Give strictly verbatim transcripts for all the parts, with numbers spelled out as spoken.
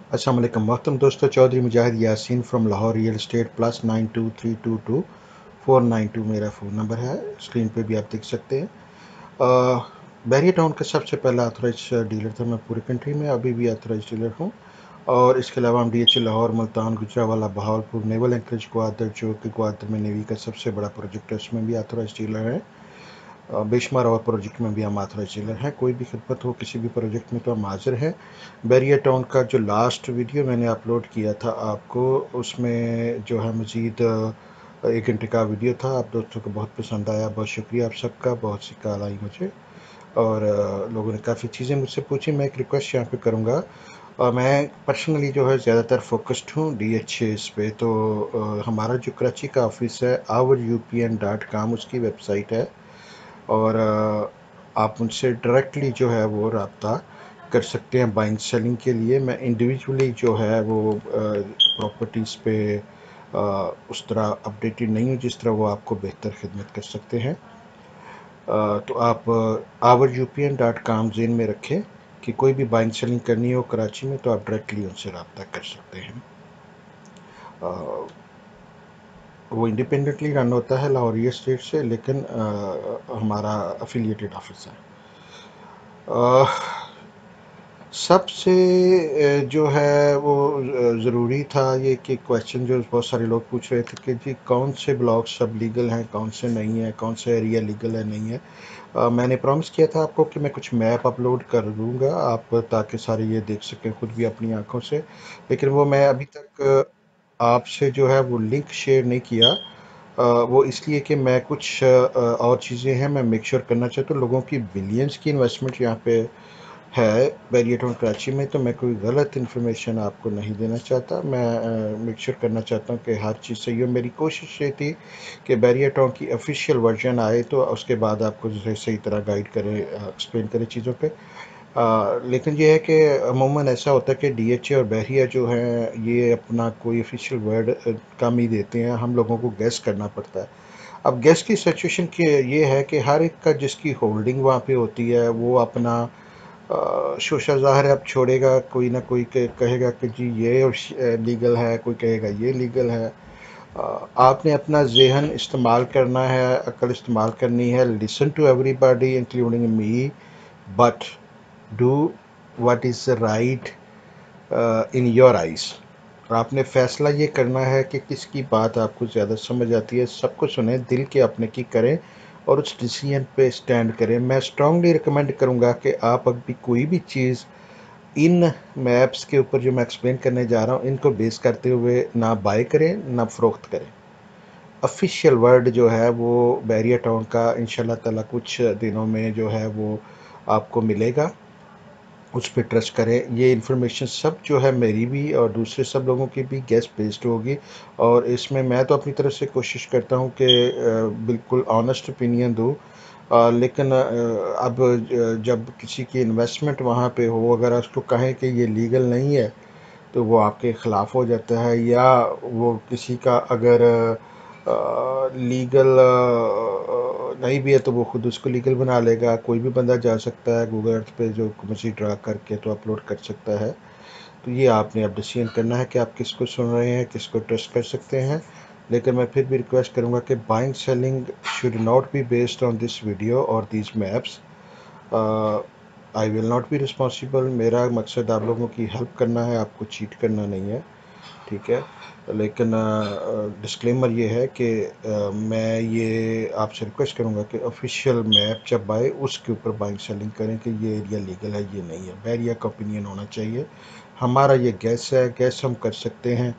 अस्सलाम वालेकुम मोहतरम दोस्तों, Chaudhry Mujahid Yasin from Lahore real estate plus nine two three two two four nine two मेरा फ़ोन नंबर है। स्क्रीन पे भी आप देख सकते हैं। अ, बैरिया टाउन का सबसे पहला ऑथराइज डीलर था मैं पूरी कंट्री में, अभी भी ऑथराइज डीलर हूँ। और इसके अलावा हम D H A Lahore, Multan, Gujranwala, Bahawalpur, naval anchorage Gwadar, जो कि ग्वादर में नेवी का सबसे बड़ा प्रोजेक्ट है, उसमें भी ऑथराइज डीलर है। अ, बेशुमार और प्रोजेक्ट में भी हम ऑथराइज डीलर हैं। कोई भी खिदमत हो किसी भी प्रोजेक्ट में तो हम हाजिर हैं। बैरिया टाउन का जो लास्ट वीडियो मैंने अपलोड किया था आपको, उसमें जो है मज़ीद एक घंटे का वीडियो था। आप दोस्तों को बहुत पसंद आया, बहुत शुक्रिया आप सबका। बहुत सी कॉल आई मुझे और अ, लोगों ने काफ़ी चीज़ें मुझसे पूछी। मैं एक रिक्वेस्ट यहाँ पे करूँगा। अ, मैं पर्सनली जो है ज़्यादातर फोकस्ड हूँ डी एच एस पे। तो अ, हमारा जो कराची का ऑफिस है our U P N dot com उसकी वेबसाइट है। और अ, आप उनसे डायरेक्टली जो है वो रब्ता कर सकते हैं बाइंग सेलिंग के लिए। मैं इंडिविजुअली जो है वो प्रॉपर्टीज़ पे अ, उस तरह अपडेटेड नहीं हूँ जिस तरह वो आपको बेहतर खिदमत कर सकते हैं। अ, तो आप our U P N dot com जेन में रखें कि कोई भी बाइंग सेलिंग करनी हो कराची में तो आप डायरेक्टली उनसे रब्ता कर सकते हैं। अ, वो इंडिपेंडेंटली रन होता है लाहौर स्टेट से, लेकिन अ, हमारा अफिलिएटेड ऑफिस है। अ, सबसे अ, जो है वो अ, ज़रूरी था ये कि क्वेश्चन जो बहुत सारे लोग पूछ रहे थे कि जी कौन से ब्लॉक्स सब लीगल हैं, कौन से नहीं है, कौन से एरिया लीगल है नहीं है। अ, मैंने प्रॉमिस किया था आपको कि मैं कुछ मैप अपलोड कर दूंगा आप, ताकि सारे ये देख सकें खुद भी अपनी आंखों से। लेकिन वो मैं अभी तक अ, आपसे जो है वो लिंक शेयर नहीं किया। अ, वो इसलिए कि मैं कुछ अ, और चीज़ें हैं मैं मेक श्योर करना चाहता हूँ। लोगों की बिलियंस की इन्वेस्टमेंट यहाँ पे है बैरिया टाउन कराची में, तो मैं कोई गलत इन्फॉर्मेशन आपको नहीं देना चाहता। मैं मेक श्योर करना चाहता हूँ कि हर चीज़ सही हो। मेरी कोशिश ये थी कि बैरिया टाउन की ऑफिशियल वर्जन आए तो उसके बाद आपको जो है सही तरह गाइड करें, एक्सप्लेन करें चीज़ों पे। अ, लेकिन ये है कि अमूमन ऐसा होता है कि डी एच ए और बहरिया जो हैं ये अपना कोई ऑफिशियल वर्ड कम ही देते हैं, हम लोगों को गेस करना पड़ता है। अब गेस की सिचुएशन की ये है कि हर एक का जिसकी होल्डिंग वहाँ पे होती है वो अपना अ, शोशा ज़ाहिर अब छोड़ेगा। कोई ना कोई के कहेगा कि जी ये लीगल है, कोई कहेगा ये लीगल है। अ, आपने अपना ज़हन इस्तेमाल करना है, अक्ल इस्तेमाल करनी है। Listen to everybody including me, but do what is right in your eyes. आपने फैसला ये करना है कि किसकी बात आपको ज़्यादा समझ आती है। सबको सुने, दिल के अपने की करें और उस डिसीजन पे स्टैंड करें। मैं स्ट्रांगली रिकमेंड करूँगा कि आप अभी कोई भी चीज़ इन मैप्स के ऊपर जो मैं एक्सप्लेन करने जा रहा हूँ इनको बेस करते हुए ना बाय करें ना फ़रोख्त करें। ऑफिशियल वर्ड जो है वो बैरिया टाउन का इंशाल्लाह ताला कुछ दिनों में जो है वो आपको मिलेगा। उस पे ट्रस्ट करें। ये इन्फॉर्मेशन सब जो है मेरी भी और दूसरे सब लोगों की भी गेस बेस्ड होगी। और इसमें मैं तो अपनी तरफ से कोशिश करता हूँ कि अ, बिल्कुल ऑनेस्ट ओपिनियन दूँ। अ, लेकिन अ, अब ज- जब किसी की इन्वेस्टमेंट वहाँ पे हो, अगर उसको कहें कि ये लीगल नहीं है तो वो आपके ख़िलाफ़ हो जाता है। या वो किसी का अगर लीगल नहीं भी है तो वो खुद उसको लीगल बना लेगा। कोई भी बंदा जा सकता है गूगल अर्थ पे जो मर्जी ड्रा करके तो अपलोड कर सकता है। तो ये आपने अब डिसीजन करना है कि आप किसको सुन रहे हैं, किसको ट्रस्ट कर सकते हैं। लेकिन मैं फिर भी रिक्वेस्ट करूंगा कि buying selling should not be based on this video और this maps. I will not be responsible. मेरा मकसद आप लोगों की हेल्प करना है, आपको चीट करना नहीं है, ठीक है। लेकिन डिस्क्लेमर ये है कि अ, मैं ये आपसे रिक्वेस्ट करूंगा कि ऑफिशियल मैप जब आए उसके ऊपर बाइंग सेलिंग करें कि ये एरिया लीगल है ये नहीं है। बैरिया का ओपिनियन होना चाहिए। हमारा ये गैस है, गैस हम कर सकते हैं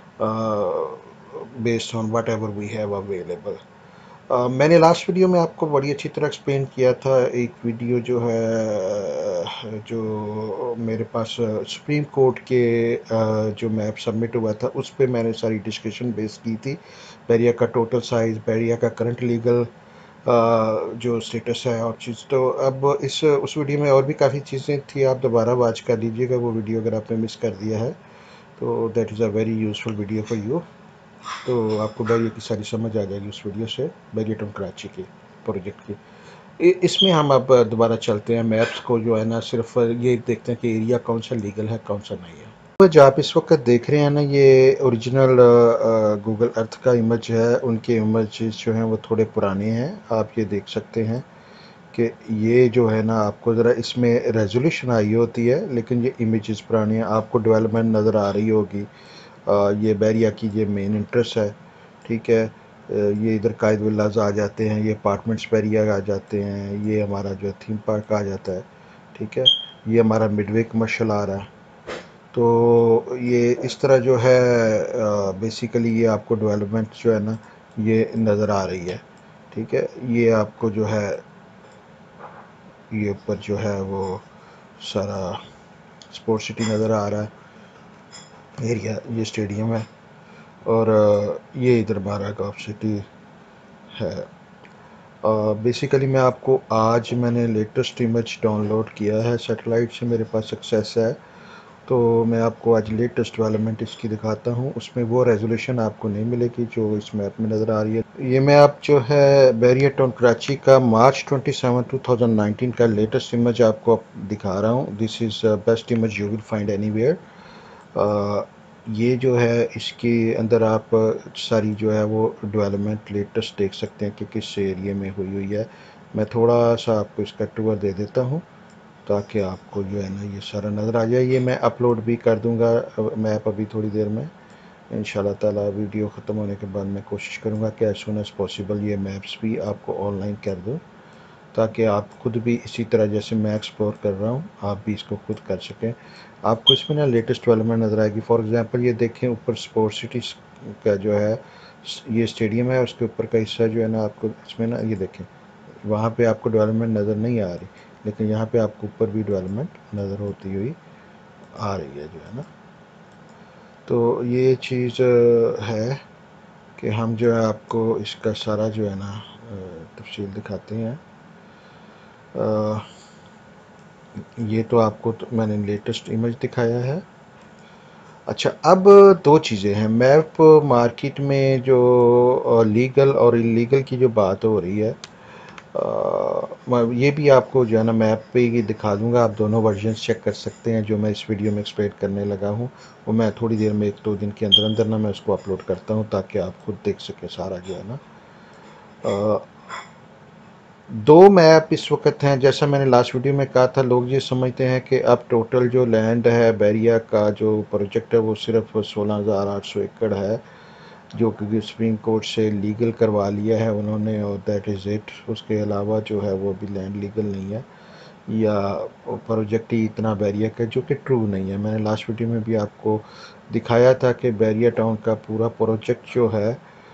based on whatever we have available. Uh, मैंने लास्ट वीडियो में आपको बड़ी अच्छी तरह एक्सप्लेन किया था। एक वीडियो जो है अ, जो मेरे पास सुप्रीम कोर्ट के अ, जो मैप सबमिट हुआ था उस पे मैंने सारी डिस्कशन बेस की थी। बैरिया का टोटल साइज, बैरिया का करंट लीगल जो स्टेटस है और चीज़। तो अब इस उस वीडियो में और भी काफ़ी चीज़ें थी, आप दोबारा वॉच कर लीजिएगा वो वीडियो अगर आपने मिस कर दिया है। तो that is a very useful video for you. तो आपको बैरियर की सारी समझ आ जाएगी उस वीडियो से, बैरियर टू कराची के प्रोजेक्ट की। इ- इसमें हम अब दोबारा चलते हैं मैप्स को जो है ना, सिर्फ ये देखते हैं कि एरिया कौन सा लीगल है कौन सा नहीं है। तो जो आप इस वक्त देख रहे हैं ना, ये ओरिजिनल गूगल अर्थ का इमेज है। उनके इमेजेस जो हैं वो थोड़े पुराने हैं। आप ये देख सकते हैं कि ये जो है ना, आपको ज़रा इसमें रेजोल्यूशन आई होती है, लेकिन ये इमेजेस पुरानी हैं। आपको डेवलपमेंट नज़र आ रही होगी। आ, ये बैरिया की ये मेन इंटरेस्ट है, ठीक है। आ, ये इधर कायद विलाज आ जाते हैं, ये अपार्टमेंट्स बैरिया आ जाते हैं, ये हमारा जो थीम पार्क आ जाता है, ठीक है। ये हमारा मिडवे कमर्शियल आ रहा है। तो ये इस तरह जो है बेसिकली ये आपको डेवलपमेंट जो है ना, ये नज़र आ रही है, ठीक है। ये आपको जो है, ये ऊपर जो है वो सारा स्पोर्ट सिटी नज़र आ रहा है एरिया। ये स्टेडियम है और अ, ये इधर बारह गॉफ सिटी है। बेसिकली मैं आपको आज मैंने लेटेस्ट इमेज डाउनलोड किया है सैटेलाइट से, मेरे पास सक्सेस है। तो मैं आपको आज लेटेस्ट डेवलपमेंट इसकी दिखाता हूँ। उसमें वो रेजोल्यूशन आपको नहीं मिलेगी जो इस मैप में नज़र आ रही है। ये मैं आप जो है बैरियर टाउन कराची का मार्च सत्ताईस दो हज़ार उन्नीस का लेटेस्ट इमेज आपको दिखा रहा हूँ। This is best image you will find anywhere. ये जो है इसके अंदर आप सारी जो है वो डेवलपमेंट लेटेस्ट देख सकते हैं कि किस एरिया में हुई हुई है। मैं थोड़ा सा आपको इसका टूर दे देता हूँ ताकि आपको जो है ना ये सारा नज़र आ जाए। ये मैं अपलोड भी कर दूंगा मैप अभी थोड़ी देर में इंशाल्लाह ताला। वीडियो ख़त्म होने के बाद मैं कोशिश करूंगा कि एज सुन एज़ पॉसिबल ये मैप्स भी आपको ऑनलाइन कर दूं, ताकि आप खुद भी इसी तरह जैसे मैं एक्सप्लोर कर रहा हूँ आप भी इसको खुद कर सकें। आपको इसमें ना लेटेस्ट डेवलपमेंट नज़र आएगी। फॉर एग्ज़ाम्पल ये देखें, ऊपर स्पोर्ट सिटी का जो है ये स्टेडियम है, उसके ऊपर का हिस्सा जो है ना, आपको इसमें ना ये देखें, वहाँ पे आपको डेवलपमेंट नज़र नहीं आ रही, लेकिन यहाँ पे आपको ऊपर भी डेवलपमेंट नज़र होती हुई आ रही है जो है ना। तो ये चीज़ है कि हम जो है आपको इसका सारा जो है ना तफसील दिखाते हैं। आ, ये तो आपको तो मैंने लेटेस्ट इमेज दिखाया है। अच्छा, अब दो चीज़ें हैं। मैप मार्केट में जो लीगल और इलीगल की जो बात हो रही है, आ, मैं ये भी आपको जो है ना मैप पे ही दिखा दूंगा। आप दोनों वर्जन्स चेक कर सकते हैं जो मैं इस वीडियो में एक्सप्लेन करने लगा हूँ। वो मैं थोड़ी देर में एक दो दिन के अंदर अंदर ना मैं उसको अपलोड करता हूँ ताकि आप खुद देख सकें सारा जो है ना। आ, दो मैप इस वक्त हैं। जैसा मैंने लास्ट वीडियो में कहा था, लोग ये समझते हैं कि अब टोटल जो लैंड है बैरिया का जो प्रोजेक्ट है वो सिर्फ सोलह हज़ार आठ सौ एकड़ है, जो कि सुप्रीम कोर्ट से लीगल करवा लिया है उन्होंने, और दैट इज़ इट। उसके अलावा जो है वो भी लैंड लीगल नहीं है, या प्रोजेक्ट ही इतना बैरिया का, जो कि ट्रू नहीं है। मैंने लास्ट वीडियो में भी आपको दिखाया था कि बैरिया टाउन का पूरा प्रोजेक्ट जो है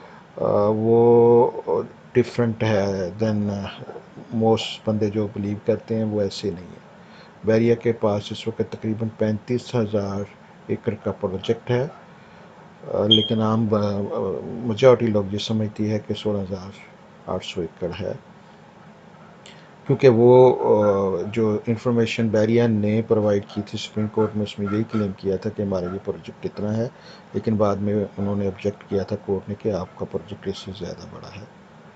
वो डिफरेंट है देन मोस्ट बंदे जो बिलीव करते हैं, वो ऐसे नहीं है। बैरिया के पास इस वक्त तकरीबन पैंतीस हज़ार एकड़ का प्रोजेक्ट है, लेकिन आम मेजॉरिटी लोग ये समझती है कि सोलह हज़ार आठ सौ एकड़ है, क्योंकि वो जो इंफॉर्मेशन बैरिया ने प्रोवाइड की थी सुप्रीम कोर्ट में, उसमें यही क्लेम किया था कि हमारा ये प्रोजेक्ट इतना है, लेकिन बाद में उन्होंने ऑब्जेक्ट किया था कोर्ट ने कि आपका प्रोजेक्ट इससे ज़्यादा बड़ा है।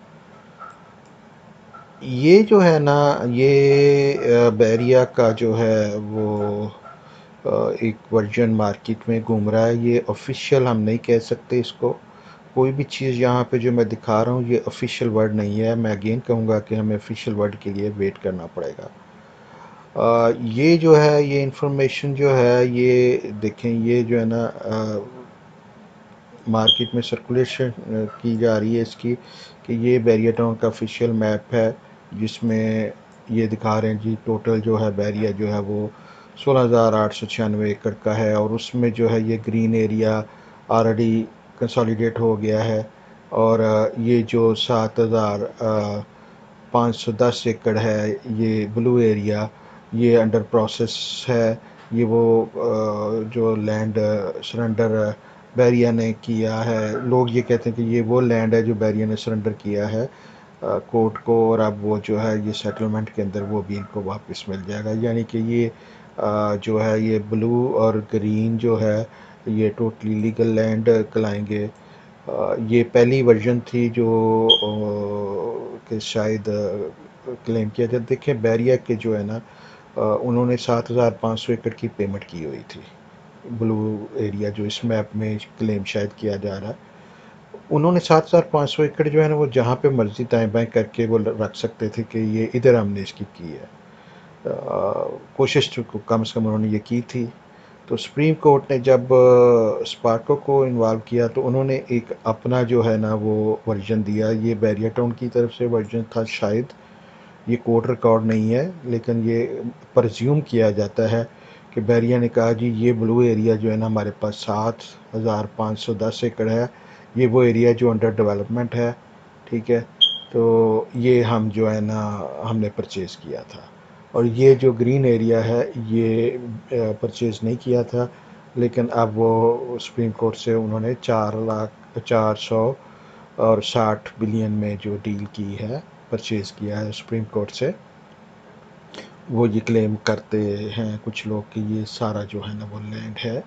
ये जो है ना, ये बैरिया का जो है वो एक वर्जन मार्केट में घूम रहा है। ये ऑफिशियल हम नहीं कह सकते इसको। कोई भी चीज़ यहाँ पे जो मैं दिखा रहा हूँ ये ऑफिशियल वर्ड नहीं है। मैं अगेन कहूँगा कि हमें ऑफिशियल वर्ड के लिए वेट करना पड़ेगा। आ, ये जो है ये इंफॉर्मेशन जो है, ये देखें, ये जो है ना मार्केट में सर्कुलेशन की जा रही है इसकी, कि ये बैरिया टाउन का ऑफिशियल मैप है, जिसमें ये दिखा रहे हैं जी टोटल जो है बैरिया जो है वो सोलह हज़ार आठ सौ छियानवे एकड़ का है, और उसमें जो है ये ग्रीन एरिया ऑलरेडी कंसोलिडेट हो गया है, और ये जो सात हज़ार पाँच सौ दस एकड़ है ये ब्लू एरिया, ये अंडर प्रोसेस है। ये वो जो लैंड सरेंडर बैरिया ने किया है, लोग ये कहते हैं कि ये वो लैंड है जो बैरिया ने सरेंडर किया है कोर्ट को, और अब वो जो है ये सेटलमेंट के अंदर वो भी इनको वापस मिल जाएगा। यानी कि ये आ, जो है ये ब्लू और ग्रीन जो है ये टोटली लीगल लैंड कहलाएंगे। ये पहली वर्जन थी जो कि शायद क्लेम किया जाए। देखिए बैरिया के जो है ना, उन्होंने सात हज़ार पाँच सौ एकड़ की पेमेंट की हुई थी, ब्लू एरिया जो इस मैप में क्लेम शायद किया जा रहा है, उन्होंने सात हज़ार पाँच सौ एकड़ जो है ना वो जहाँ पे मर्जी दाएं बाएं करके वो रख सकते थे कि ये इधर हमने इसकी की है। आ, कोशिश तो कम से कम उन्होंने ये की थी। तो सुप्रीम कोर्ट ने जब स्पार्को को इन्वॉल्व किया तो उन्होंने एक अपना जो है ना वो वर्जन दिया। ये बैरियर टाउन की तरफ से वर्जन था शायद, ये कोर्ट रिकॉर्ड नहीं है, लेकिन ये परज्यूम किया जाता है कि बैरिया ने कहा जी ये ब्लू एरिया जो है ना हमारे पास सात हज़ार पाँच सौ दस एकड़ है, ये वो एरिया जो अंडर डेवलपमेंट है, ठीक है। तो ये हम जो है ना हमने परचेज़ किया था, और ये जो ग्रीन एरिया है ये परचेज़ नहीं किया था, लेकिन अब वो सुप्रीम कोर्ट से उन्होंने चार लाख चार सौ और साठ बिलियन में जो डील की है, परचेज़ किया है सुप्रीम कोर्ट से, वो ये क्लेम करते हैं कुछ लोग कि ये सारा जो है ना वो लैंड है।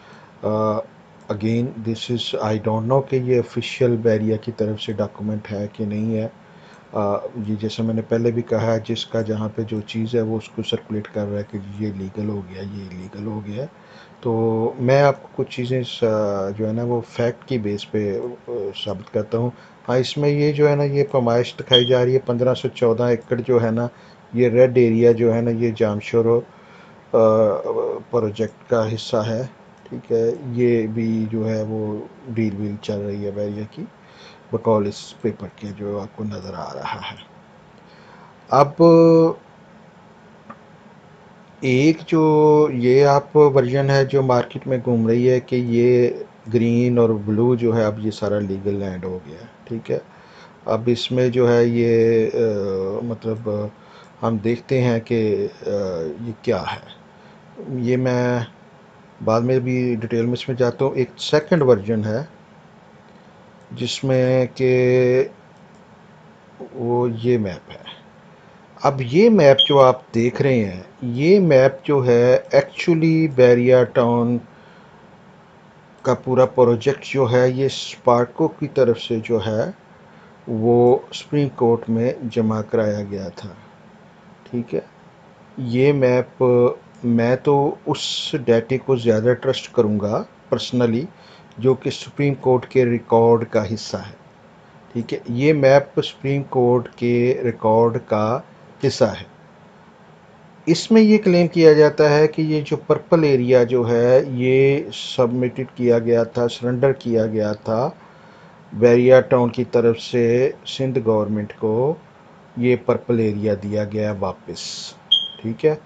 Again this is I don't know कि ये ऑफिशियल बैरिया की तरफ से डॉक्यूमेंट है कि नहीं है। uh, ये जैसे मैंने पहले भी कहा है, जिसका जहाँ पे जो चीज़ है वो उसको सर्कुलेट कर रहा है कि ये लीगल हो गया, ये इलीगल हो गया। तो मैं आपको कुछ चीज़ें जो है ना वो फैक्ट की बेस पे साबित करता हूँ। हाँ, इसमें ये जो है ना ये पैमाइश दिखाई जा रही है पंद्रह सौ चौदह एकड़ जो है ना, ये रेड एरिया जो है ना ये जामशोरो प्रोजेक्ट का हिस्सा है, ठीक है। ये भी जो है वो डील वील चल रही है बैरिया की, बकौल इस पेपर के जो आपको नज़र आ रहा है। अब एक जो ये आप वर्जन है जो मार्केट में घूम रही है कि ये ग्रीन और ब्लू जो है अब ये सारा लीगल लैंड हो गया, ठीक है। अब इसमें जो है ये आ, मतलब आ, हम देखते हैं कि आ, ये क्या है। ये मैं बाद में भी डिटेल में इसमें जाता हूँ। एक सेकंड वर्जन है जिसमें कि वो ये मैप है। अब ये मैप जो आप देख रहे हैं, ये मैप जो है एक्चुअली बैरिया टाउन का पूरा प्रोजेक्ट जो है ये स्पार्को की तरफ से जो है वो सुप्रीम कोर्ट में जमा कराया गया था, ठीक है। ये मैप मैं तो उस डाटे को ज़्यादा ट्रस्ट करूँगा पर्सनली जो कि सुप्रीम कोर्ट के रिकॉर्ड का हिस्सा है, ठीक है। ये मैप सुप्रीम कोर्ट के रिकॉर्ड का हिस्सा है। इसमें ये क्लेम किया जाता है कि ये जो पर्पल एरिया जो है ये सबमिटेड किया गया था, सरेंडर किया गया था बैरिया टाउन की तरफ से सिंध गवर्नमेंट को, ये पर्पल एरिया दिया गया वापस, ठीक है।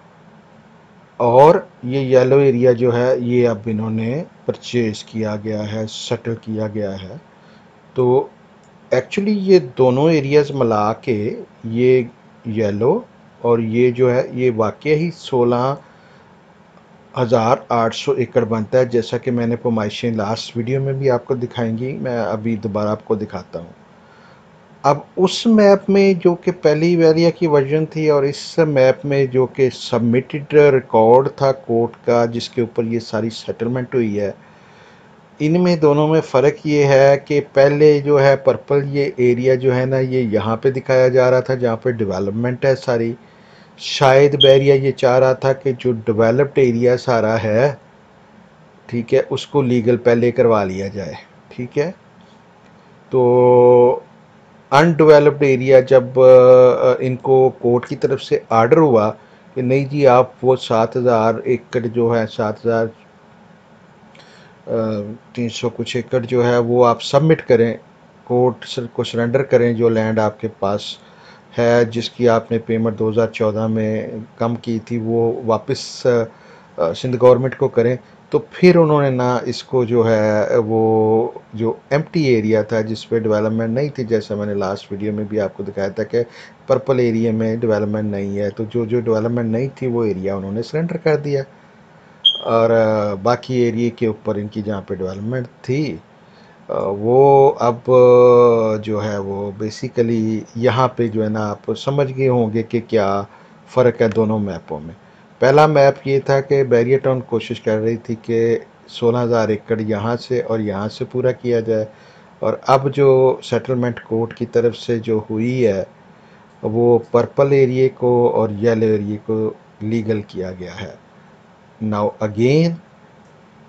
और ये येलो एरिया जो है ये अब इन्होंने परचेज किया गया है, सेटल किया गया है। तो एक्चुअली ये दोनों एरियाज़ मिला के ये येलो और ये जो है ये वाकई ही सोलह हज़ार आठ सौ एकड़ बनता है, जैसा कि मैंने पैमाइशें लास्ट वीडियो में भी आपको दिखाएंगी, मैं अभी दोबारा आपको दिखाता हूँ। अब उस मैप में जो कि पहली एरिया की वर्जन थी और इस मैप में जो कि सबमिटेड रिकॉर्ड था कोर्ट का जिसके ऊपर ये सारी सेटलमेंट हुई है, इनमें दोनों में फ़र्क ये है कि पहले जो है पर्पल ये एरिया जो है ना ये यहाँ पे दिखाया जा रहा था जहाँ पे डेवलपमेंट है सारी। शायद बैरिया ये चाह रहा था कि जो डेवलप्ड एरिया सारा है, ठीक है, उसको लीगल पहले करवा लिया जाए, ठीक है। तो अनडेवलप्ड एरिया जब इनको कोर्ट की तरफ से आर्डर हुआ कि नहीं जी आप वो सात हज़ार एकड़ जो है सात हज़ार तीन सौ कुछ एकड़ जो है वो आप सबमिट करें, कोर्ट को सरेंडर करें जो लैंड आपके पास है जिसकी आपने पेमेंट दो हज़ार चौदह में कम की थी वो वापस सिंध गवर्नमेंट को करें। तो फिर उन्होंने ना इसको जो है वो जो एम्प्टी एरिया था जिस पे डेवलपमेंट नहीं थी, जैसा मैंने लास्ट वीडियो में भी आपको दिखाया था कि पर्पल एरिया में डेवलपमेंट नहीं है, तो जो जो डेवलपमेंट नहीं थी वो एरिया उन्होंने सरेंडर कर दिया और बाकी एरिया के ऊपर इनकी जहाँ पे डेवलपमेंट थी वो अब जो है वो बेसिकली यहाँ पे जो है ना आप समझ गए होंगे कि क्या फ़र्क है दोनों मैपों में। पहला मैप ये था कि बैरिया टाउन कोशिश कर रही थी कि सोलह हज़ार एकड़ यहाँ से और यहाँ से पूरा किया जाए, और अब जो सेटलमेंट कोर्ट की तरफ से जो हुई है वो पर्पल एरिया को और येलो एरिया को लीगल किया गया है। नाउ अगेन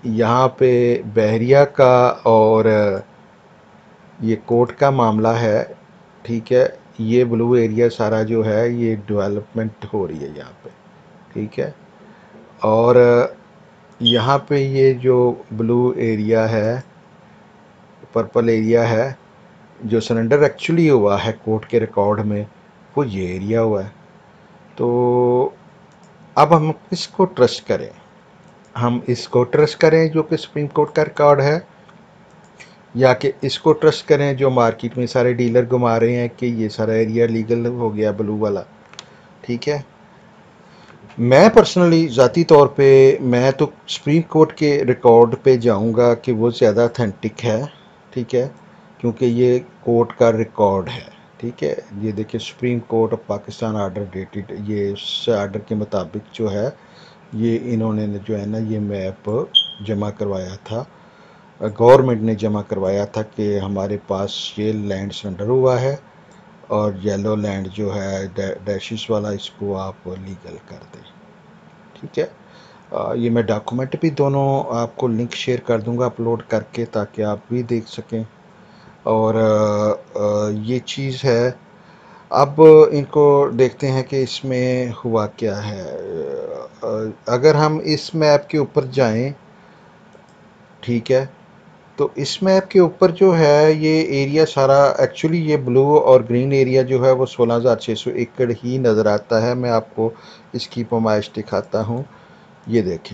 यहाँ पे बहरिया का और ये कोर्ट का मामला है, ठीक है। ये ब्लू एरिया सारा जो है ये डेवलपमेंट हो रही है यहाँ पे, ठीक है। और यहाँ पे ये जो ब्लू एरिया है, पर्पल एरिया है, जो सरेंडर एक्चुअली हुआ है कोर्ट के रिकॉर्ड में, वो ये एरिया हुआ है। तो अब हम किसको ट्रस्ट करें? हम इसको ट्रस्ट करें जो कि सुप्रीम कोर्ट का रिकॉर्ड है, या कि इसको ट्रस्ट करें जो मार्केट में सारे डीलर घुमा रहे हैं कि ये सारा एरिया लीगल हो गया ब्लू वाला, ठीक है। मैं पर्सनली ज़ाती तौर पे मैं तो सुप्रीम कोर्ट के रिकॉर्ड पे जाऊंगा कि वो ज़्यादा अथेंटिक है, ठीक है, क्योंकि ये कोर्ट का रिकॉर्ड है, ठीक है। ये देखिए supreme court of Pakistan order dated, ये उस आर्डर के मुताबिक जो है ये इन्होंने जो है ना ये मैप जमा करवाया था, गवर्नमेंट ने जमा करवाया था कि हमारे पास ये लैंड सरेंडर हुआ है और येलो लैंड जो है डैशिस वाला, इसको आप लीगल कर दें, ठीक है। आ, ये मैं डॉक्यूमेंट भी दोनों आपको लिंक शेयर कर दूंगा अपलोड करके, ताकि आप भी देख सकें। और आ, आ, ये चीज़ है। अब इनको देखते हैं कि इसमें हुआ क्या है। आ, अगर हम इस मैप के ऊपर जाएं, ठीक है, तो इस मैप के ऊपर जो है ये एरिया सारा एक्चुअली ये ब्लू और ग्रीन एरिया जो है वो सोलह हज़ार छः सौ एकड़ ही नज़र आता है। मैं आपको इसकी पैमाइश दिखाता हूँ, ये देखें।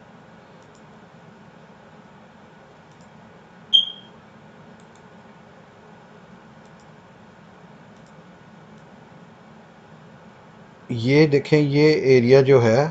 ये देखें, ये एरिया जो है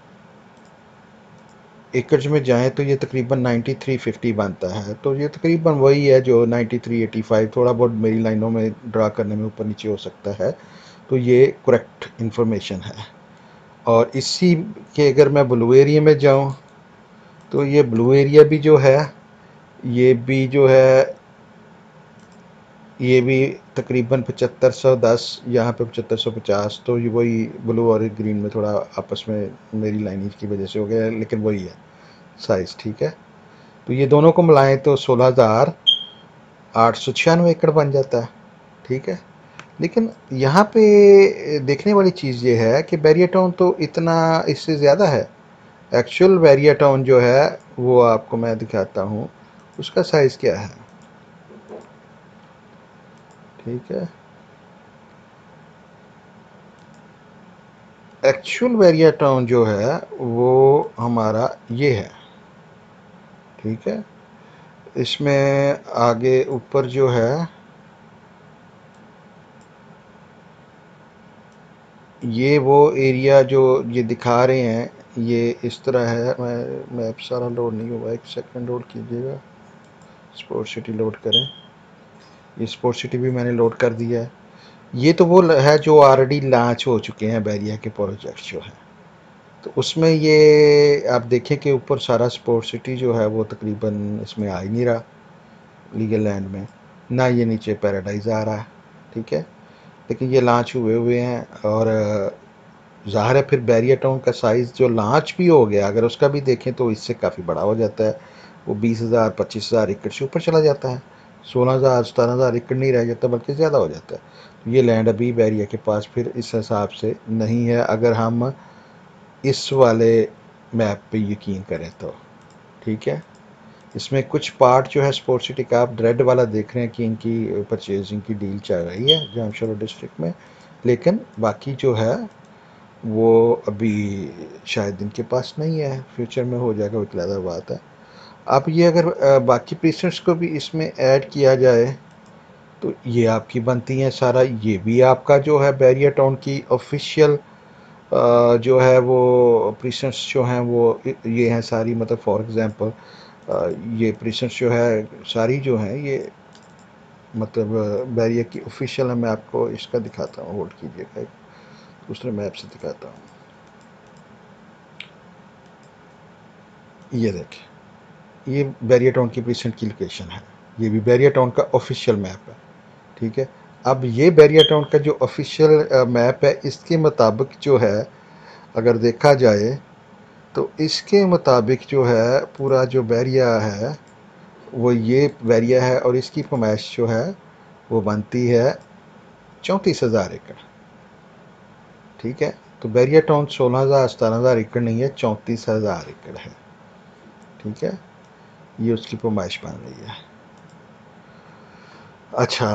एकड़ में जाएं तो ये तकरीबन नाइन्टी थ्री फिफ्टी बनता है। तो ये तकरीबन वही है जो नाइन्टी थ्री एटी फाइव, थोड़ा बहुत मेरी लाइनों में ड्रा करने में ऊपर नीचे हो सकता है। तो ये करेक्ट इंफॉर्मेशन है। और इसी के अगर मैं ब्लू एरिया में जाऊं तो ये ब्लू एरिया भी जो है ये भी जो है ये भी तकरीबन पचहत्तर सौ दस, यहाँ पे पचहत्तर सौ पचास। तो ये वही ब्लू और ग्रीन में थोड़ा आपस में मेरी लाइनिंग की वजह से हो गया, लेकिन वही है साइज़, ठीक है। तो ये दोनों को मिलाएं तो सोलह हज़ार आठ सौ छियानवे एकड़ बन जाता है, ठीक है। लेकिन यहाँ पे देखने वाली चीज़ ये है कि बैरिया टाउन तो इतना इससे ज़्यादा है। एक्चुअल बैरिया टाउन जो है वो आपको मैं दिखाता हूँ, उसका साइज़ क्या है, ठीक है। एक्चुअल बैरिया टाउन जो है वो हमारा ये है, ठीक है। इसमें आगे ऊपर जो है ये वो एरिया जो ये दिखा रहे हैं, ये इस तरह है। मैं मैप सारा लोड नहीं हुआ, एक सेकंड लोड कीजिएगा। स्पोर्ट सिटी लोड करें, ये स्पोर्ट सिटी भी मैंने लोड कर दिया है। ये तो वो है जो ऑलरेडी लॉन्च हो चुके हैं बैरिया के प्रोजेक्ट जो हैं। तो उसमें ये आप देखें कि ऊपर सारा स्पोर्ट सिटी जो है वो तकरीबन इसमें आ ही नहीं रहा लीगल लैंड में, ना ये नीचे पैराडाइज आ रहा है, ठीक है। लेकिन ये लॉन्च हुए हुए हैं। और ज़ाहिर है फिर बैरिया टाउन का साइज़ जो लॉन्च भी हो गया, अगर उसका भी देखें तो इससे काफ़ी बड़ा हो जाता है। वो बीस हज़ार पच्चीस हज़ार एकड़ से ऊपर चला जाता है, सोलह हज़ार सतारह हज़ार एकड़ नहीं रह जाता बल्कि ज़्यादा हो जाता है। तो ये लैंड अभी बैरिया के पास फिर इस हिसाब से नहीं है, अगर हम इस वाले मैप पे यकीन करें तो, ठीक है। इसमें कुछ पार्ट जो है स्पोर्ट सिटी का आप रेड वाला देख रहे हैं कि इनकी परचेजिंग की डील चल रही है जामशोरा डिस्ट्रिक्ट में, लेकिन बाकी जो है वो अभी शायद इनके पास नहीं है, फ्यूचर में हो जाएगा, वो एक अलग बात है। अब ये अगर बाकी प्रीसेंट्स को भी इसमें ऐड किया जाए तो ये आपकी बनती हैं सारा। ये भी आपका जो है बैरिया टाउन की ऑफिशियल जो है वो प्रीसेंट्स जो हैं वो ये हैं सारी। मतलब फॉर एग्जांपल ये प्रीसेंट्स जो है सारी जो हैं ये मतलब बैरिया की ऑफिशियल है। मैं आपको इसका दिखाता हूँ, होल्ड कीजिएगा, दूसरे मैप से दिखाता हूँ। ये देखें, ये बैरिया टाउन की प्रीसेंट की लोकेशन है, ये भी बैरिया टाउन का ऑफिशियल मैप है, ठीक है। अब ये बैरिया टाउन का जो ऑफिशियल मैप है इसके मुताबिक जो है अगर देखा जाए तो इसके मुताबिक जो है पूरा जो बैरिया है वो ये बैरिया है, और इसकी पैमाइश जो है वो बनती है चौंतीस हज़ार एकड़। ठीक है, तो बैरिया टाउन सोलह हज़ार सतारह हज़ार एकड़ नहीं है, चौंतीस हज़ार एकड़ है। ठीक है, ये उसकी पैमाइश बन रही है। अच्छा,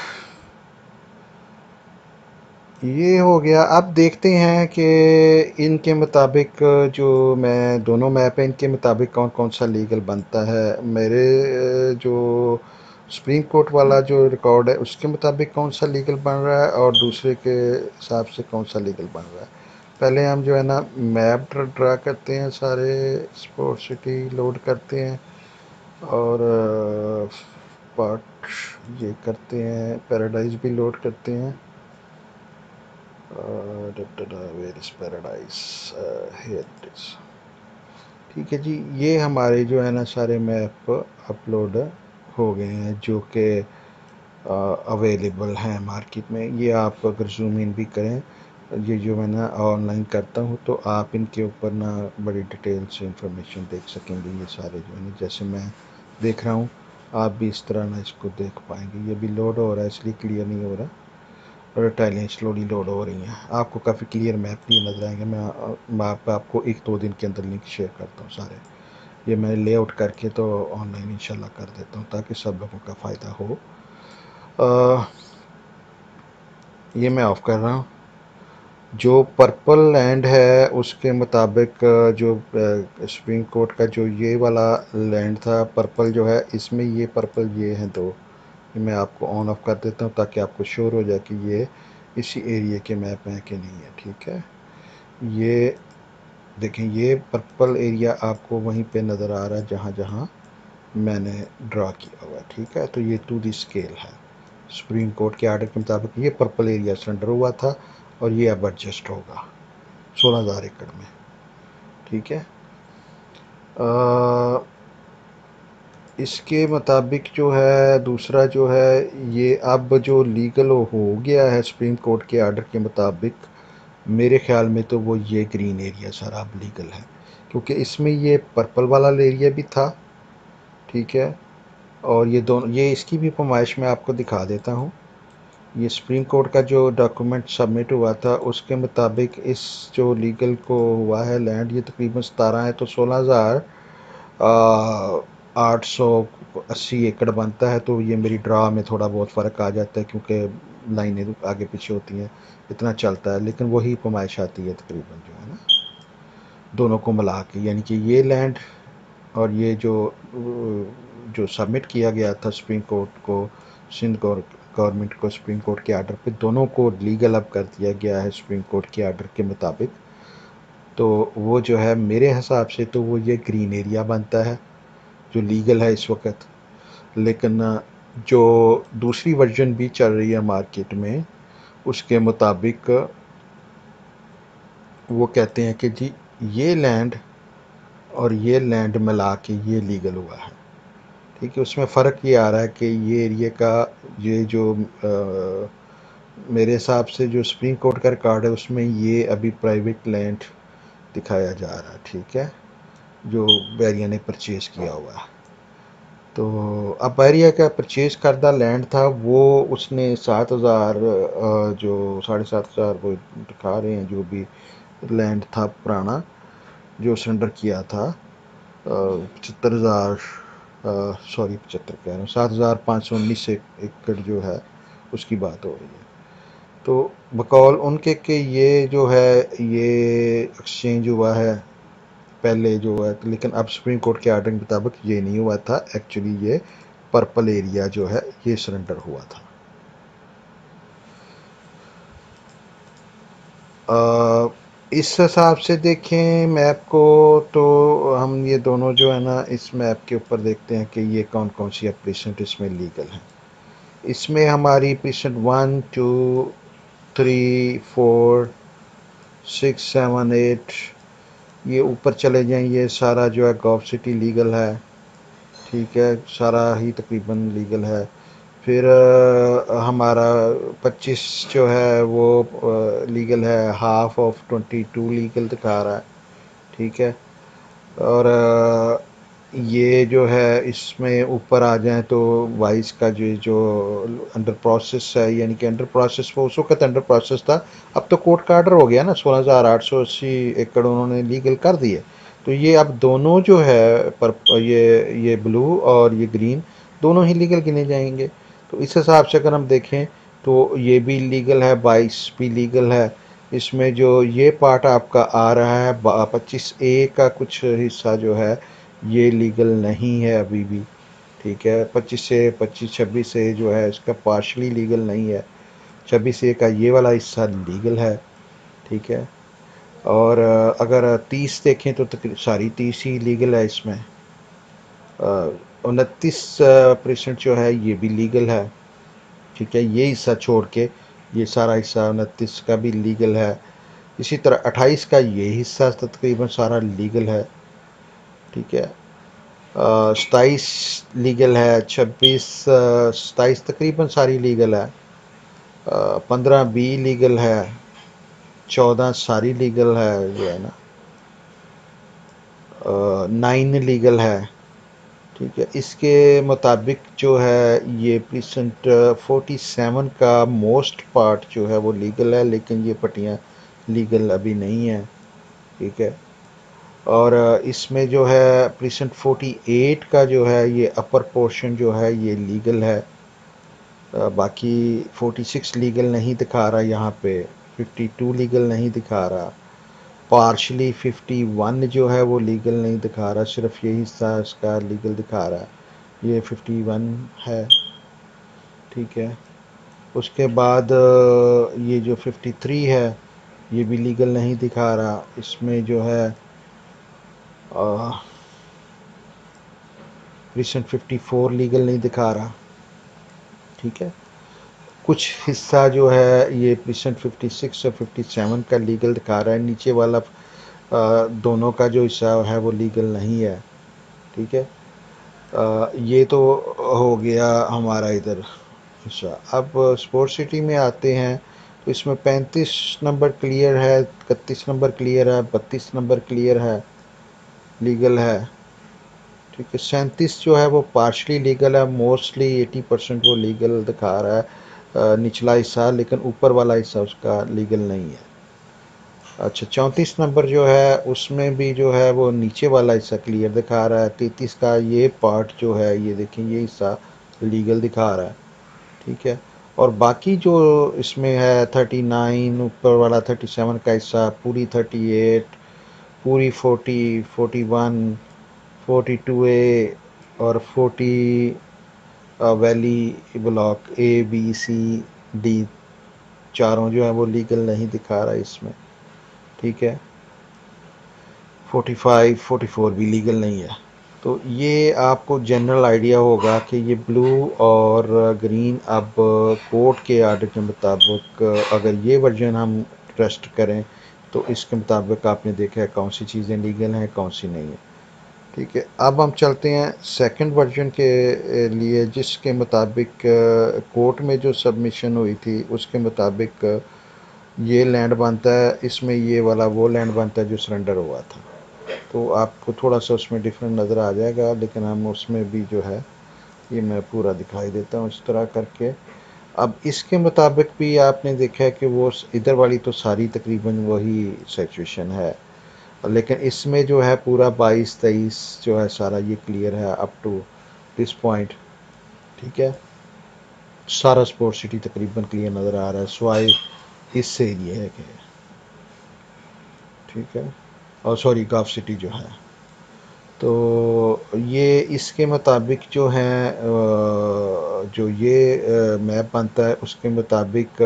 ये हो गया। अब देखते हैं कि इनके मुताबिक जो मैं दोनों मैप हैं इनके मुताबिक कौन कौन सा लीगल बनता है। मेरे जो सुप्रीम कोर्ट वाला जो रिकॉर्ड है उसके मुताबिक कौन सा लीगल बन रहा है और दूसरे के हिसाब से कौन सा लीगल बन रहा है। पहले हम जो है ना मैप ड्रा करते हैं, सारे स्पोर्ट सिटी लोड करते हैं और पार्ट ये करते हैं, पैराडाइज भी लोड करते हैं। Where is paradise, here it is. ठीक है जी, ये हमारे जो है ना सारे मैप अपलोड हो गए हैं जो कि अवेलेबल हैं मार्केट में। ये आप अगर जूम इन भी करें, ये जो मैं ना ऑनलाइन करता हूँ तो आप इनके ऊपर ना बड़ी डिटेल से इंफॉर्मेशन देख सकेंगे। ये सारे जो है ना जैसे मैं देख रहा हूँ आप भी इस तरह ना इसको देख पाएंगे। ये भी लोड हो रहा है इसलिए क्लियर नहीं हो रहा, और टाइलें स्लोली लोड हो रही हैं। आपको काफ़ी क्लियर मैप भी नज़र आएंगे। मैं मैं आप, आपको एक दो दिन के अंदर लिंक शेयर करता हूँ सारे। ये मैं लेआउट करके तो ऑनलाइन इंशाल्लाह कर देता हूँ ताकि सब लोगों का फ़ायदा हो। आ, ये मैं ऑफ़ कर रहा हूँ। जो पर्पल लैंड है उसके मुताबिक जो सुप्रीम कोर्ट का जो ये वाला लैंड था पर्पल जो है, इसमें ये पर्पल ये हैं दो, मैं आपको ऑन ऑफ कर देता हूँ ताकि आपको श्योर हो जाए कि ये इसी एरिया के मैप हैं कि नहीं है। ठीक है, ये देखें ये पर्पल एरिया आपको वहीं पे नज़र आ रहा है जहाँ जहाँ मैंने ड्रा किया हुआ है। ठीक है, तो ये टू दी स्केल है। सुप्रीम कोर्ट के आर्डर के मुताबिक ये पर्पल एरिया सरेंडर हुआ था और ये अब एडजस्ट होगा सोलह हज़ार एकड़ में। ठीक है, आ, इसके मुताबिक जो है दूसरा जो है ये अब जो लीगल हो गया है सुप्रीम कोर्ट के आर्डर के मुताबिक, मेरे ख्याल में तो वो ये ग्रीन एरिया सारा अब लीगल है, क्योंकि इसमें ये पर्पल वाला एरिया भी था। ठीक है, और ये दोनों, ये इसकी भी पैमाइश मैं आपको दिखा देता हूँ। ये सुप्रीम कोर्ट का जो डॉक्यूमेंट सबमिट हुआ था उसके मुताबिक इस जो लीगल को हुआ है लैंड ये तकरीबन सतारह है, तो सोलह हज़ार आठ सौ अस्सी एकड़ बनता है। तो ये मेरी ड्रा में थोड़ा बहुत फ़र्क आ जाता है क्योंकि लाइनें आगे पीछे होती हैं, इतना चलता है, लेकिन वही पैमाइश आती है तकरीबन जो है ना दोनों को मिला के। यानी कि ये लैंड और ये जो जो सबमिट किया गया था सुप्रीम कोर्ट को, सिंध गवर्नमेंट को सुप्रीम कोर्ट के आर्डर पे, दोनों को लीगल अब कर दिया गया है सुप्रीम कोर्ट के आर्डर के मुताबिक। तो वो जो है मेरे हिसाब से तो वो ये ग्रीन एरिया बनता है जो लीगल है इस वक्त। लेकिन जो दूसरी वर्जन भी चल रही है मार्केट में उसके मुताबिक वो कहते हैं कि जी ये लैंड और ये लैंड मिला के ये लीगल हुआ है। ठीक है, उसमें फ़र्क ये आ रहा है कि ये एरिया का ये जो आ, मेरे हिसाब से जो सुप्रीम कोर्ट का रिकॉर्ड है उसमें ये अभी प्राइवेट लैंड दिखाया जा रहा है। ठीक है, जो बैरिया ने परचेज़ किया हुआ है। तो अब बैरिया का परचेज़ करदा लैंड था वो उसने सात हज़ार जो साढ़े सात हज़ार वो दिखा रहे हैं जो भी लैंड था पुराना जो सरेंडर किया था, पचहत्तर हज़ार सॉरी पचहत्तर कह रहा हूँ सात हज़ार पाँच सौ उन्नीस एकड़ जो है उसकी बात हो रही है। तो बकौल उनके कि ये जो है ये एक्सचेंज हुआ है पहले जो है, लेकिन अब सुप्रीम कोर्ट के आर्डर के मुताबिक ये नहीं हुआ था। एक्चुअली ये पर्पल एरिया जो है ये सरेंडर हुआ था। आ, इस हिसाब से देखें मैप को तो हम ये दोनों जो है ना इस मैप के ऊपर देखते हैं कि ये कौन कौन सी प्रीसेंट इसमें लीगल हैं। इसमें हमारी precinct one two three four six seven eight, ये ऊपर चले जाएं ये सारा जो है गॉफ सिटी लीगल है। ठीक है, सारा ही तकरीबन लीगल है। फिर आ, हमारा पच्चीस जो है वो लीगल है, half of twenty two legal दिखा रहा है। ठीक है, और अ, ये जो है इसमें ऊपर आ जाएँ तो वाइस का जो जो अंडर प्रोसेस है, यानी कि अंडर प्रोसेस वो उस वक़्त अंडर प्रोसेस था। अब तो कोर्ट का ऑर्डर हो गया ना, सोलह हज़ार आठ सौ अस्सी एकड़ उन्होंने लीगल कर दिए। तो ये अब दोनों जो है पर ये ये ब्लू और ये ग्रीन दोनों ही लीगल गिने जाएंगे। तो इस हिसाब से अगर हम देखें तो ये भी लीगल है, बाईस भी लीगल है। इसमें जो ये पार्ट आपका आ रहा है पच्चीस ए का कुछ हिस्सा जो है ये लीगल नहीं है अभी भी। ठीक है, पच्चीस से पच्चीस छब्बीस से जो है इसका पार्शली लीगल नहीं है। छब्बीस ए का ये वाला हिस्सा लीगल है। ठीक है, और अ, अगर तीस देखें तो तकरीबन सारी तीस ही लीगल है। इसमें उनतीस परसेंट जो है ये भी लीगल है। ठीक है, ये हिस्सा छोड़ के ये सारा हिस्सा उनतीस का भी लीगल है। इसी तरह अट्ठाईस का ये हिस्सा तकरीबन सारा लीगल है। ठीक है, सताईस लीगल है, छब्बीस सताईस तकरीबन सारी लीगल है। पंद्रह बी लीगल है, चौदह सारी लीगल है जो है ना, नाइन लीगल है। ठीक है, इसके मुताबिक जो है ये प्रीसेंट फोर्टी सेवन का मोस्ट पार्ट जो है वो लीगल है, लेकिन ये पट्टियाँ लीगल अभी नहीं है। ठीक है, और इसमें जो है प्रीसेंट फोर्टी एट का जो है ये अपर पोर्शन जो है ये लीगल है। बाकी फोर्टी सिक्स लीगल नहीं दिखा रहा यहाँ पे, फिफ्टी टू लीगल नहीं दिखा रहा, पार्शली फिफ्टी वन जो है वो लीगल नहीं दिखा रहा, सिर्फ ये हिस्सा इसका लीगल दिखा रहा है, ये फिफ्टी वन है। ठीक है, उसके बाद ये जो फिफ्टी थ्री है ये भी लीगल नहीं दिखा रहा। इसमें जो है रिसेंट फिफ्टी फोर लीगल नहीं दिखा रहा। ठीक है, कुछ हिस्सा जो है ये रिसेंट फिफ्टी सिक्स और फिफ्टी सेवन का लीगल दिखा रहा है। नीचे वाला आ, दोनों का जो हिस्सा है वो लीगल नहीं है। ठीक है, आ, ये तो हो गया हमारा इधर हिस्सा। अब स्पोर्ट सिटी में आते हैं तो इसमें पैंतीस नंबर क्लियर है, इकतीस नंबर क्लियर है, बत्तीस नंबर क्लियर है, लीगल है। ठीक है, सैंतीस जो है वो पार्शली लीगल है, मोस्टली एटी परसेंट वो लीगल दिखा रहा है निचला हिस्सा, लेकिन ऊपर वाला हिस्सा उसका लीगल नहीं है। अच्छा, चौंतीस नंबर जो है उसमें भी जो है वो नीचे वाला हिस्सा क्लियर दिखा रहा है। तैंतीस का ये पार्ट जो है ये देखें ये हिस्सा लीगल दिखा रहा है। ठीक है, और बाकी जो इसमें है थर्टी नाइन ऊपर वाला, थर्टी सेवन का हिस्सा, पूरी थर्टी एट, पूरी forty, forty one, forty two A और forty valley block A B C D चारों जो है वो लीगल नहीं दिखा रहा है इसमें। ठीक है, फोर्टी फाइव फोर्टी फोर भी लीगल नहीं है। तो ये आपको जनरल आइडिया होगा कि ये ब्लू और ग्रीन अब कोर्ट के आर्डर के मुताबिक अगर ये वर्जन हम ट्रस्ट करें तो इसके मुताबिक आपने देखा है कौन सी चीज़ें लीगल हैं कौन सी नहीं है। ठीक है, अब हम चलते हैं सेकंड वर्जन के लिए, जिसके मुताबिक कोर्ट में जो सबमिशन हुई थी उसके मुताबिक ये लैंड बनता है, इसमें ये वाला वो लैंड बनता है जो सरेंडर हुआ था। तो आपको थोड़ा सा उसमें डिफरेंट नज़र आ जाएगा, लेकिन हम उसमें भी जो है ये मैं पूरा दिखाई देता हूँ इस तरह करके। अब इसके मुताबिक भी आपने देखा है कि वो इधर वाली तो सारी तकरीबन वही सिचुएशन है, लेकिन इसमें जो है पूरा बाईस तेईस जो है सारा ये क्लियर है अप टू दिस पॉइंट। ठीक है, सारा स्पोर्ट सिटी तकरीबन क्लियर नज़र आ रहा है स्वाई इससे ये है कि ठीक है, और सॉरी गाफ सिटी जो है। तो ये इसके मुताबिक जो है जो ये मैप बनता है उसके मुताबिक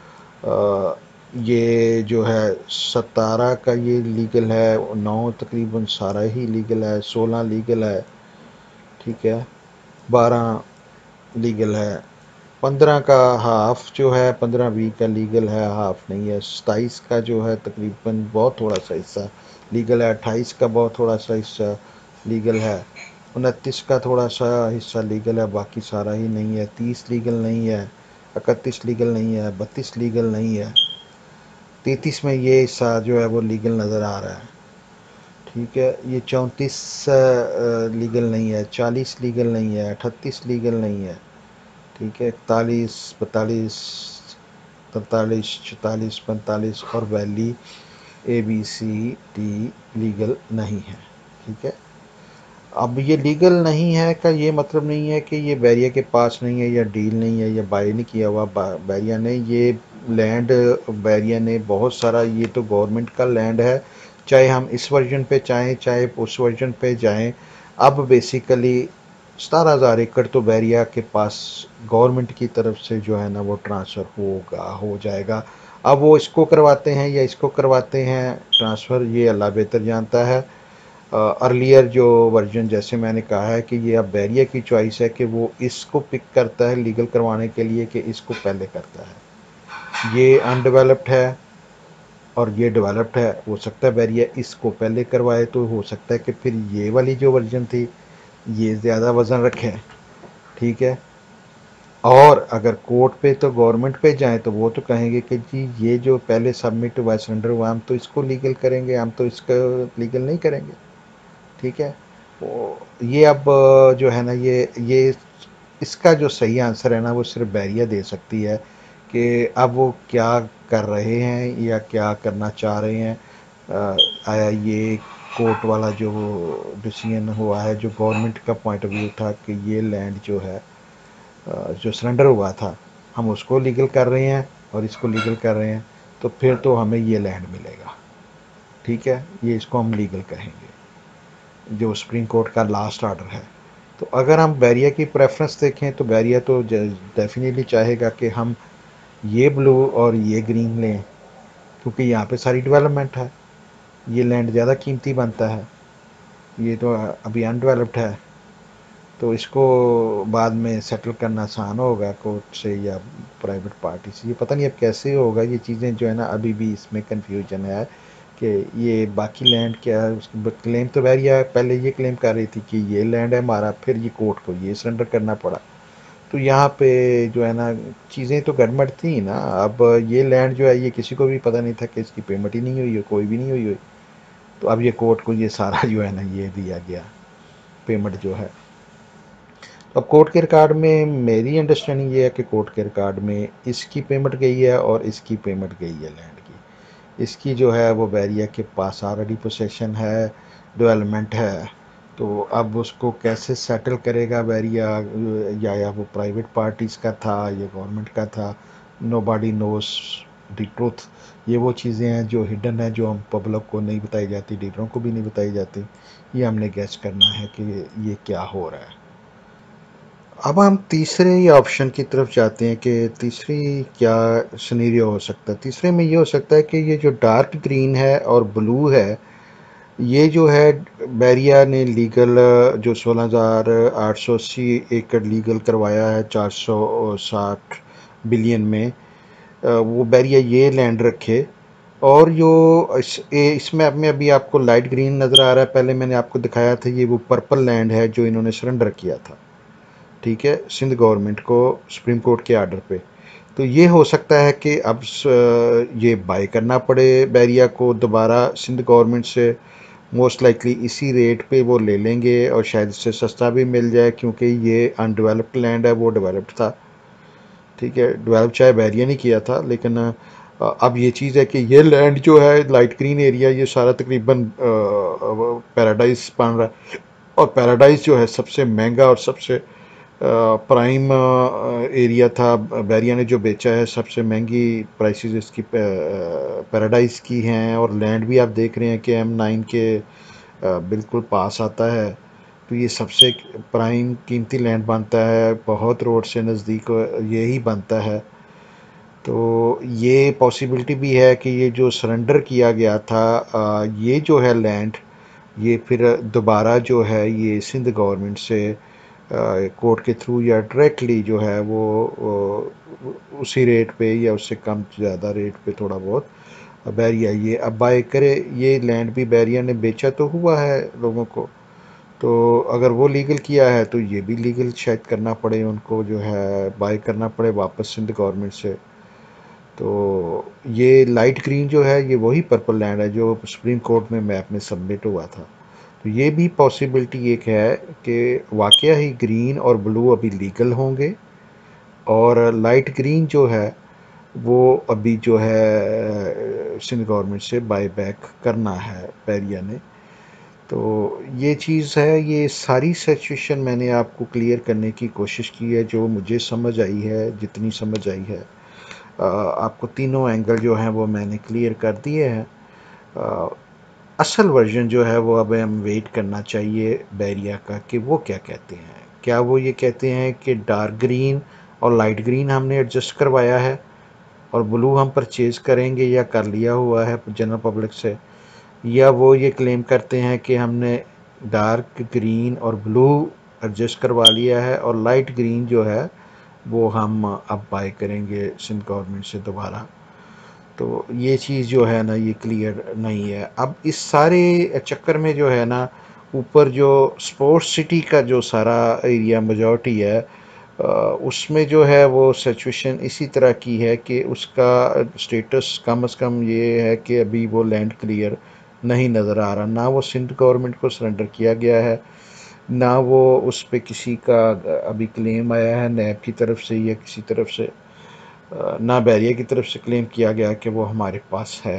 ये जो है सतारह का ये लीगल है, नौ तकरीबन सारा ही लीगल है, सोलह लीगल है। ठीक है, बारह लीगल है, पंद्रह का हाफ जो है, पंद्रह बी का लीगल है, हाफ नहीं है। सताईस का जो है तकरीबन बहुत थोड़ा सा हिस्सा लीगल है, अट्ठाईस का बहुत थोड़ा सा हिस्सा लीगल है, उनतीस का थोड़ा सा हिस्सा लीगल है, बाकी सारा ही नहीं है। तीस लीगल नहीं है, इकतीस लीगल नहीं है, बत्तीस लीगल नहीं है, तैंतीस में ये हिस्सा जो है वो लीगल नज़र आ रहा है। ठीक है, ये चौंतीस लीगल नहीं है, चालीस लीगल नहीं है, अठतीस लीगल नहीं है। ठीक है, इकतालीस, पैंतालीस, तैंतालीस, चौतालीस, पैंतालीस और valley A B C D legal नहीं है। ठीक है, अब ये लीगल नहीं है का ये मतलब नहीं है कि ये बैरिया के पास नहीं है या डील नहीं है या बाय नहीं किया हुआ बैरिया ने। ये लैंड बैरिया ने बहुत सारा, ये तो गवर्नमेंट का लैंड है, चाहे हम इस वर्जन पे चाहें चाहे उस वर्जन पे जाएं। अब बेसिकली सतारह हज़ार एकड़ तो बैरिया के पास गवर्नमेंट की तरफ से जो है ना वो ट्रांसफ़र होगा, हो जाएगा। अब वो इसको करवाते हैं या इसको करवाते हैं ट्रांसफ़र, ये अल्लाह बेहतर जानता है। अर्लियर जो वर्जन, जैसे मैंने कहा है कि ये अब बैरिया की चॉइस है कि वो इसको पिक करता है लीगल करवाने के लिए कि इसको पहले करता है। ये अनडेवलप्ड है और ये डेवलप्ड है, हो सकता है बैरिया इसको पहले करवाए, तो हो सकता है कि फिर ये वाली जो वर्जन थी ये ज़्यादा वज़न रखे। ठीक है, और अगर कोर्ट पे तो गवर्नमेंट पे जाएं तो वो तो कहेंगे कि जी ये जो पहले सबमिट हुआ सरेंडर हुआ, हम तो इसको लीगल करेंगे, हम तो इसका लीगल नहीं करेंगे। ठीक है, वो ये अब जो है ना ये ये इसका जो सही आंसर है ना वो सिर्फ बैरिया दे सकती है कि अब वो क्या कर रहे हैं या क्या करना चाह रहे हैं। आया ये कोर्ट वाला जो डिसीजन हुआ है, जो गवर्नमेंट का पॉइंट ऑफ व्यू था कि ये लैंड जो है जो सरेंडर हुआ था हम उसको लीगल कर रहे हैं और इसको लीगल कर रहे हैं, तो फिर तो हमें ये लैंड मिलेगा। ठीक है, ये इसको हम लीगल कहेंगे, जो सुप्रीम कोर्ट का लास्ट ऑर्डर है। तो अगर हम बैरिया की प्रेफरेंस देखें तो बैरिया तो डेफिनेटली चाहेगा कि हम ये ब्लू और ये ग्रीन लें, क्योंकि यहाँ पे सारी डेवलपमेंट है, ये लैंड ज़्यादा कीमती बनता है, ये तो अभी अनडेवलप्ड है, तो इसको बाद में सेटल करना आसान होगा कोर्ट से या प्राइवेट पार्टी से। ये पता नहीं अब कैसे होगा, ये चीज़ें जो है ना अभी भी इसमें कन्फ्यूजन है कि ये बाकी लैंड क्या है। उसकी क्लेम तो बैरिया पहले ये क्लेम कर रही थी कि ये लैंड है हमारा, फिर ये कोर्ट को ये सरेंडर करना पड़ा। तो यहाँ पे जो है ना चीज़ें तो गड़बड़ थी ना। अब ये लैंड जो है ये किसी को भी पता नहीं था कि इसकी पेमेंट ही नहीं हुई है, कोई भी नहीं हुई हुई। तो अब ये कोर्ट को ये सारा जो है ना ये दिया गया पेमेंट जो है। अब कोर्ट के रिकॉर्ड में मेरी अंडरस्टैंडिंग ये है कि कोर्ट के रिकॉर्ड में इसकी पेमेंट गई है और इसकी पेमेंट गई है लैंड की। इसकी जो है वो बैरिया के पास ऑलरेडी पोसेशन है, डेवलपमेंट है। तो अब उसको कैसे सेटल करेगा बैरिया, या या वो प्राइवेट पार्टीज़ का था या गवर्नमेंट का था, nobody knows the truth. ये वो चीज़ें हैं जो हिडन है, जो हम पब्लिक को नहीं बताई जाती, डीलरों को भी नहीं बताई जाती। ये हमने गैस करना है कि ये क्या हो रहा है। अब हम तीसरे ऑप्शन की तरफ जाते हैं कि तीसरी क्या सिनेरियो हो सकता है। तीसरे में ये हो सकता है कि ये जो डार्क ग्रीन है और ब्लू है, ये जो है बैरिया ने लीगल जो सोलह हज़ार आठ सौ अस्सी एकड़ लीगल करवाया है चार सौ साठ बिलियन में, वो बैरिया ये लैंड रखे। और जो इस इसमें अब में अभी आपको लाइट ग्रीन नज़र आ रहा है, पहले मैंने आपको दिखाया था ये वो पर्पल लैंड है जो इन्होंने सरेंडर किया था। ठीक है, सिंध गवर्नमेंट को सुप्रीम कोर्ट के आर्डर पे। तो ये हो सकता है कि अब ये बाय करना पड़े बैरिया को दोबारा सिंध गवर्नमेंट से। मोस्ट लाइकली इसी रेट पे वो ले लेंगे और शायद इससे सस्ता भी मिल जाए, क्योंकि ये अनडेवलप्ड लैंड है, वो डेवलप्ड था। ठीक है, डेवलप चाहे बैरिया नहीं किया था, लेकिन अब ये चीज़ है कि ये लैंड जो है लाइट ग्रीन एरिया, ये सारा तकरीबन पैराडाइज बन रहा है। और पैराडाइज जो है सबसे महंगा और सबसे प्राइम एरिया था। बैरिया ने जो बेचा है सबसे महंगी प्राइसेस इसकी पैराडाइज की हैं, और लैंड भी आप देख रहे हैं कि एम नाइन के बिल्कुल पास आता है। तो ये सबसे प्राइम कीमती लैंड बनता है, बहुत रोड से नज़दीक यही बनता है। तो ये पॉसिबिलिटी भी है कि ये जो सरेंडर किया गया था ये जो है लैंड, ये फिर दोबारा जो है ये सिंध गवर्नमेंट से कोर्ट के थ्रू या डायरेक्टली जो है वो, वो उसी रेट पे या उससे कम ज़्यादा रेट पे थोड़ा बहुत बैरिया ये अब बाय करे। ये लैंड भी बैरिया ने बेचा तो हुआ है लोगों को, तो अगर वो लीगल किया है तो ये भी लीगल शायद करना पड़े उनको, जो है बाय करना पड़े वापस सिंध गवर्नमेंट से। तो ये लाइट ग्रीन जो है ये वही पर्पल लैंड है जो सुप्रीम कोर्ट में मैप में सबमिट हुआ था। तो ये भी पॉसिबिलिटी एक है कि वाकया ही ग्रीन और ब्लू अभी लीगल होंगे और लाइट ग्रीन जो है वो अभी जो है सिंध गवर्नमेंट से बाय बैक करना है बैरिया ने। तो ये चीज़ है, ये सारी सिचुएशन मैंने आपको क्लियर करने की कोशिश की है जो मुझे समझ आई है, जितनी समझ आई है। आ, आपको तीनों एंगल जो हैं वो मैंने क्लियर कर दिए हैं। आ, असल वर्जन जो है वो अब हम वेट करना चाहिए बैरिया का कि वो क्या कहते हैं। क्या वो ये कहते हैं कि डार्क ग्रीन और लाइट ग्रीन हमने एडजस्ट करवाया है और ब्लू हम परचेज़ करेंगे या कर लिया हुआ है जनरल पब्लिक से, या वो ये क्लेम करते हैं कि हमने डार्क ग्रीन और ब्लू एडजस्ट करवा लिया है और लाइट ग्रीन जो है वो हम अब बाय करेंगे सिंध गवर्नमेंट से दोबारा। तो ये चीज़ जो है ना ये क्लियर नहीं है। अब इस सारे चक्कर में जो है ना ऊपर जो स्पोर्ट्स सिटी का जो सारा एरिया मेजॉरिटी है उसमें जो है वो सिचुएशन इसी तरह की है कि उसका स्टेटस कम से कम ये है कि अभी वो लैंड क्लियर नहीं नज़र आ रहा। ना वो सिंध गवर्नमेंट को सरेंडर किया गया है, ना वो उस पर किसी का अभी क्लेम आया है नैब की तरफ से या किसी तरफ से, ना बैरिया की तरफ से क्लेम किया गया कि वो हमारे पास है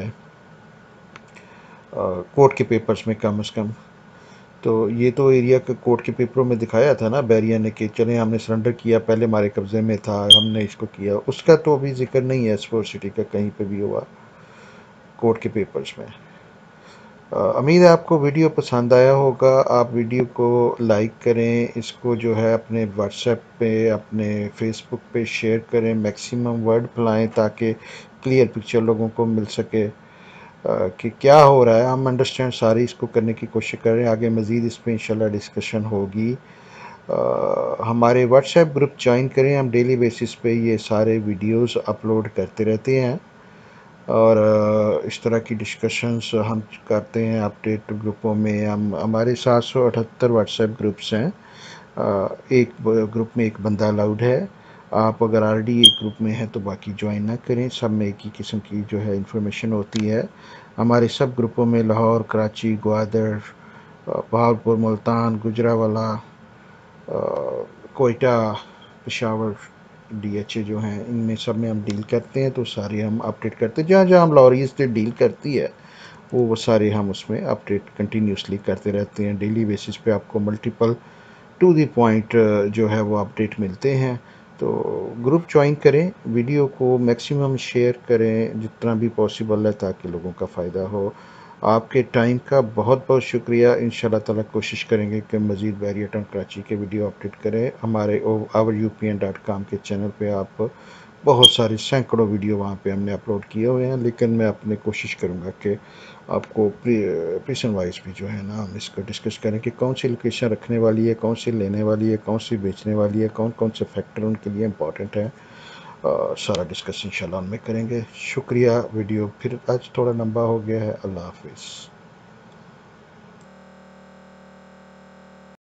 कोर्ट के पेपर्स में कम से कम। तो ये तो एरिया के कोर्ट के पेपरों में दिखाया था ना बैरिया ने कि चलें हमने सरेंडर किया, पहले हमारे कब्ज़े में था हमने इसको किया, उसका तो अभी जिक्र नहीं है स्पोर्ट्स सिटी का कहीं पे भी हुआ कोर्ट के पेपर्स में। उम्मीद है आपको वीडियो पसंद आया होगा। आप वीडियो को लाइक करें, इसको जो है अपने व्हाट्सएप पे अपने फेसबुक पे शेयर करें, मैक्सिमम वर्ड फैलाएं ताकि क्लियर पिक्चर लोगों को मिल सके कि क्या हो रहा है। हम अंडरस्टैंड सारी इसको करने की कोशिश करें, आगे मज़ीद इस पर इंशाल्लाह डिस्कशन होगी। हमारे व्हाट्सएप ग्रुप ज्वाइन करें, हम डेली बेसिस पे ये सारे वीडियोस अपलोड करते रहते हैं और इस तरह की डिस्कशंस हम करते हैं अपडेट ग्रुपों में। हम हमारे सात सौ अठहत्तर व्हाट्सएप ग्रुप्स हैं, एक ग्रुप में एक बंदा अलाउड है। आप अगर ऑलरेडी एक ग्रुप में हैं तो बाकी ज्वाइन ना करें, सब में एक ही किस्म की जो है इंफॉर्मेशन होती है। हमारे सब ग्रुपों में Lahore, Karachi, Gwadar, Bahawalpur, Multan, Gujranwala, Quetta, Peshawar D H A जो हैं इनमें सब में हम डील करते हैं। तो सारे हम अपडेट करते हैं, जहाँ जहाँ हम लाहौरी से डील करती है वो वो सारे हम उसमें अपडेट कंटिन्यूसली करते रहते हैं। डेली बेसिस पे आपको मल्टीपल टू द पॉइंट जो है वो अपडेट मिलते हैं। तो ग्रुप ज्वाइन करें, वीडियो को मैक्सिमम शेयर करें जितना भी पॉसिबल है ताकि लोगों का फ़ायदा हो। आपके टाइम का बहुत बहुत शुक्रिया। इंशाल्लाह ताला कोशिश करेंगे कि मज़ीद बैरिया टाउन कराची के वीडियो अपडेट करें। हमारे our U P N dot com के चैनल पे आप बहुत सारे सैकड़ों वीडियो वहाँ पे हमने अपलोड किए हुए हैं, लेकिन मैं अपने कोशिश करूँगा कि आपको प्रीसन वाइज भी जो है ना हम इसको डिस्कस करें कि कौन सी लोकेशन रखने वाली है, कौन सी लेने वाली है, कौन सी बेचने वाली है, कौन कौन से फैक्टर उनके लिए इम्पॉर्टेंट है। सारा डिस्कस इंशाल्लाह उनमें करेंगे। शुक्रिया। वीडियो फिर आज थोड़ा लंबा हो गया है। अल्लाह हाफिज़।